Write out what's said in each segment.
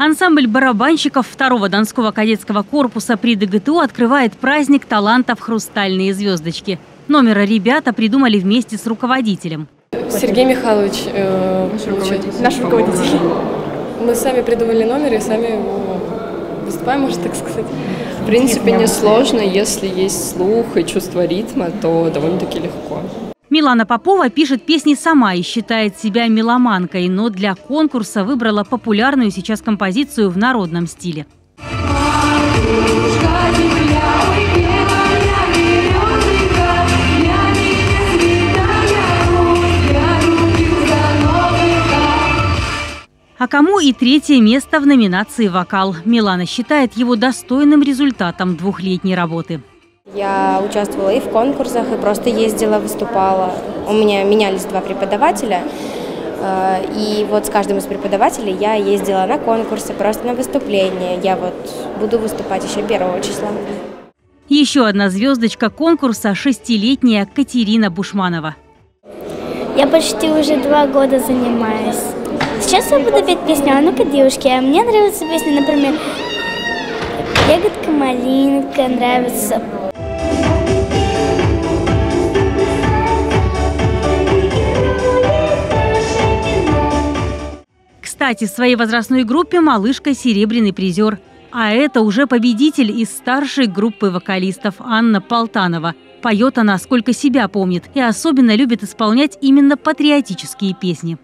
Ансамбль барабанщиков 2-го Донского кадетского корпуса при ДГТУ открывает праздник талантов «Хрустальные звездочки». Номер ребята придумали вместе с руководителем. Сергей Михайлович, наш руководитель. Мы сами придумали номер и сами выступаем, можно так сказать. В принципе, несложно. Если есть слух и чувство ритма, то довольно-таки легко. Милана Попова пишет песни сама и считает себя меломанкой, но для конкурса выбрала популярную сейчас композицию в народном стиле. А кому и 3-е место в номинации «Вокал». Милана считает его достойным результатом 2-летней работы. Я участвовала и в конкурсах, и просто ездила, выступала. У меня менялись 2 преподавателя, и вот с каждым из преподавателей я ездила на конкурсы, просто на выступления. Я вот буду выступать еще 1 числа. Еще одна звездочка конкурса – 6-летняя Катерина Бушманова. Я почти уже 2 года занимаюсь. Сейчас я буду петь песню «А ну-ка, девушки». А мне нравится песня, например, «Ягодка, малинка», нравится. Кстати, в своей возрастной группе малышка – серебряный призер. А это уже победитель из старшей группы вокалистов Анна Полтанова. Поет она сколько себя помнит и особенно любит исполнять именно патриотические песни.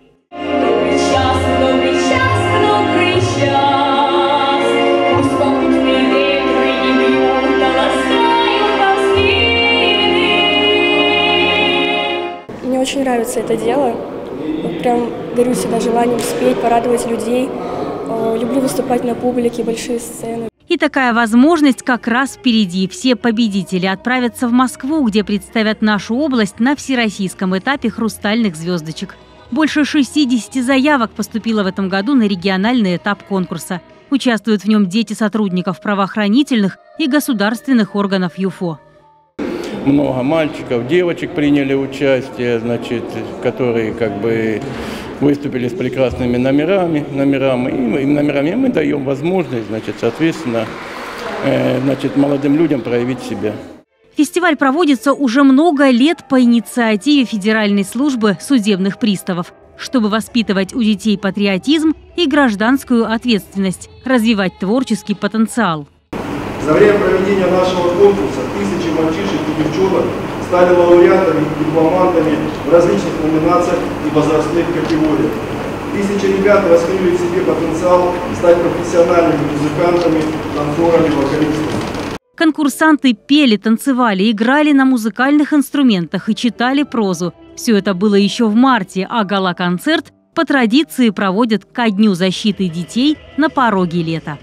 Мне очень нравится это дело. Прям горю всегда желанием спеть, порадовать людей. Люблю выступать на публике, большие сцены. И такая возможность как раз впереди. Все победители отправятся в Москву, где представят нашу область на всероссийском этапе «Хрустальных звездочек». Больше 60 заявок поступило в этом году на региональный этап конкурса. Участвуют в нем дети сотрудников правоохранительных и государственных органов ЮФО. Много мальчиков, девочек приняли участие, которые выступили с прекрасными номерами. И мы даем возможность, соответственно, молодым людям проявить себя. Фестиваль проводится уже много лет по инициативе Федеральной службы судебных приставов, чтобы воспитывать у детей патриотизм и гражданскую ответственность, развивать творческий потенциал. За время проведения нашего конкурса тысячи мальчишек и девчонок стали лауреатами и дипломантами в различных номинациях и возрастных категориях. Тысячи ребят раскрыли в себе потенциал стать профессиональными музыкантами, танцорами, вокалистами. Конкурсанты пели, танцевали, играли на музыкальных инструментах и читали прозу. Все это было еще в марте, а гала-концерт по традиции проводят ко Дню защиты детей на пороге лета.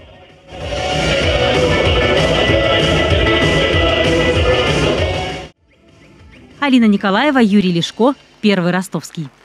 Алина Николаева, Юрий Лешко, Первый Ростовский.